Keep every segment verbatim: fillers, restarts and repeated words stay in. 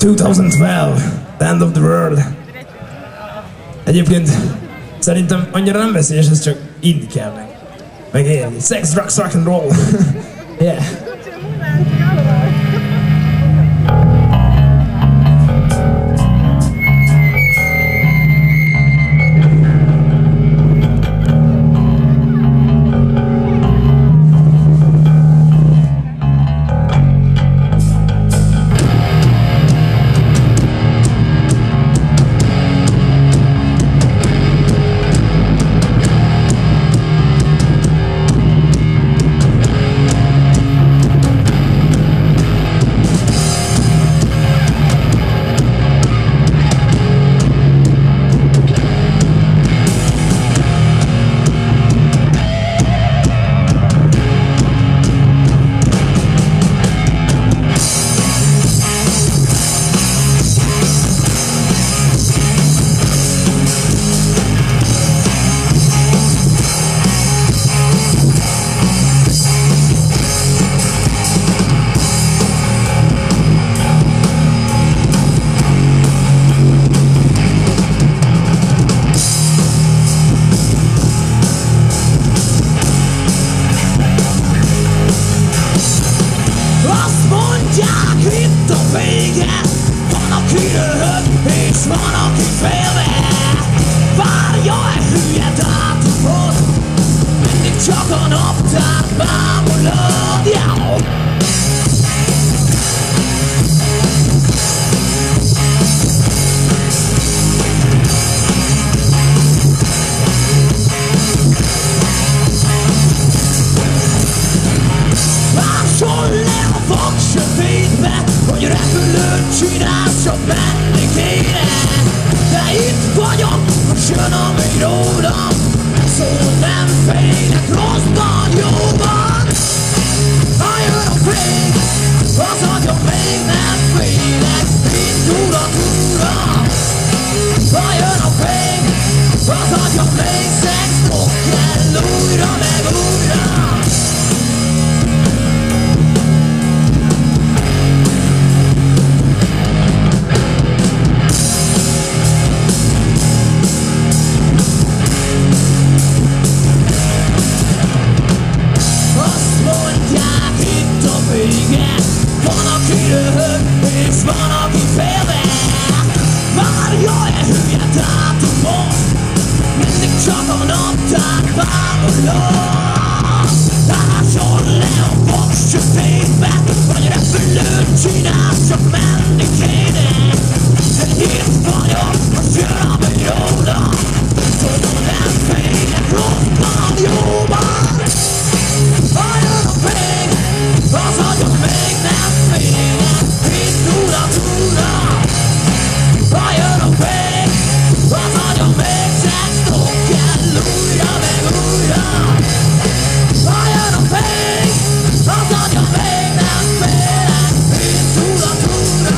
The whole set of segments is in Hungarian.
kétezer-tizenkettő, The End of the World. Egyébként szerintem annyira nem veszélyes, ez csak inni kell meg. Meg élni. Sex, drugs, rock and roll. Yeah. Tura, tura.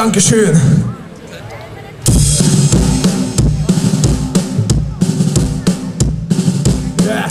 Dankeschön. Yeah.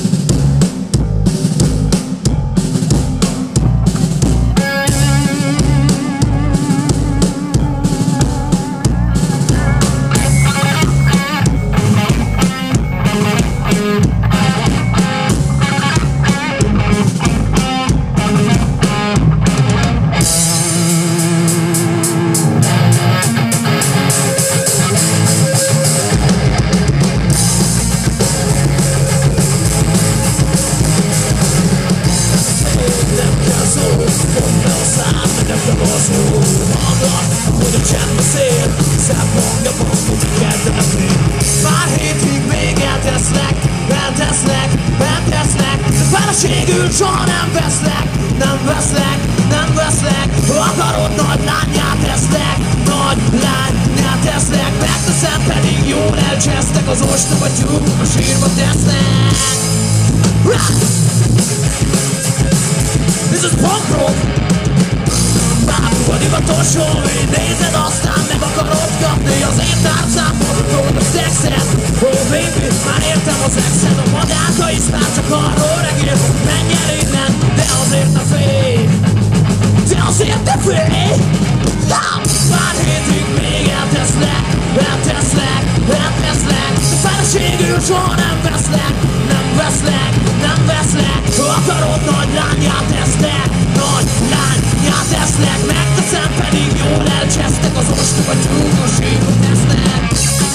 Már hétig még elteszlek, elteszlek, elteszlek. De feleségül soha nem veszlek, nem veszlek, nem veszlek. Akarod, nagy lányát teszlek, nagy lányát teszlek. Megteszem, pedig jól elcsesztek, az ostoba tyúkok a sírba tesznek. Ez az punk rock. Bábú a divatoson, nézed, aztán meg akarod kapni az én tárcámból, tudod a szexet. Oh baby, már értem az exet, a magáka is már csak arról regél. Menj el innen, de azért ne félj, de azért ne félj. Már hétig még elteszlek, elteszlek, elteszlek. De feleségül soha nem veszlek, nem veszlek, nem veszlek. Akarod, nagy lányát teszlek, nagy lányát teszlek. Megteszem, pedig jól elcsesztek, az ostoba tyúkok sírba tesznek.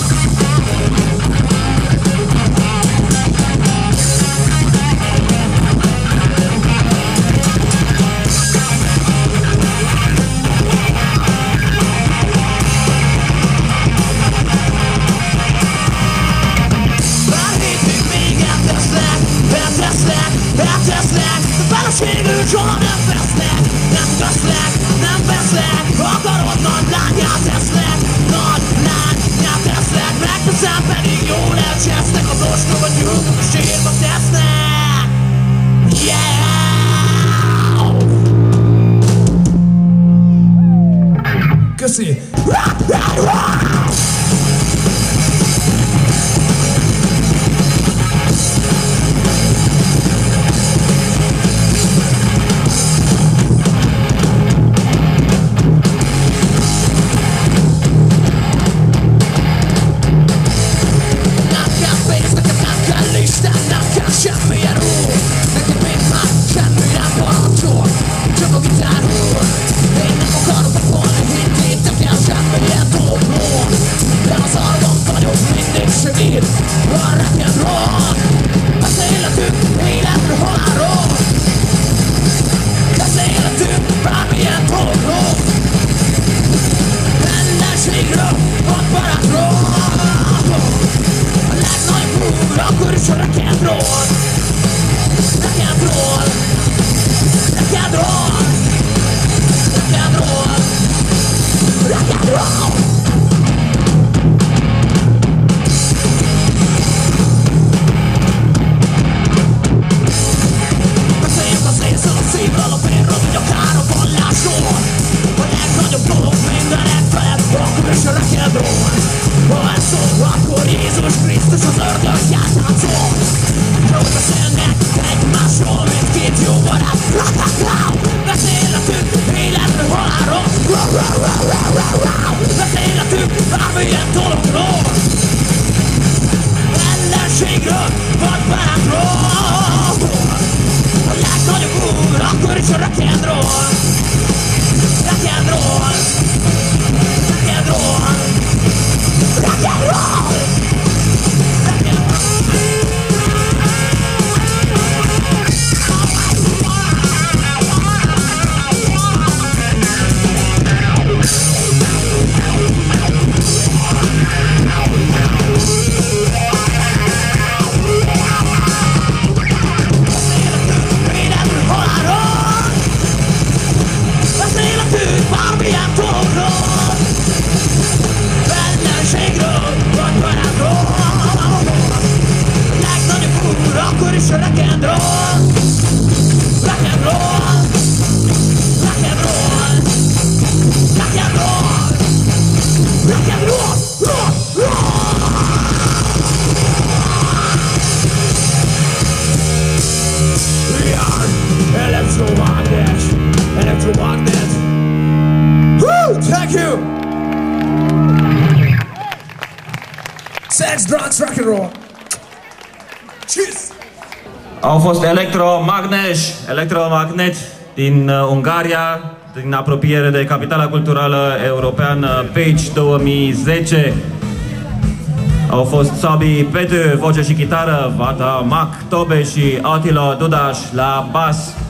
Feleségül soha nem veszlek, nem veszlek, nem veszlek. Akarod, nagy lányát teszlek, nagy lányát teszlek. Megteszem, pedig jól elcsesztek, az ostoba tyúkok sírba tesznek. Yeah! Köszi! Rock and roll, rock and roll, rock and roll. Sex, drugs, rock and roll. Tschüss! Au fost Electromagnesh, Electromagnet din uh, Ungaria, din apropiere de capitala culturală europeană Page două mii zece. Au fost Sabi Petu, voce și chitară, Vata Mac Tobe și Attila Dudaș la bas.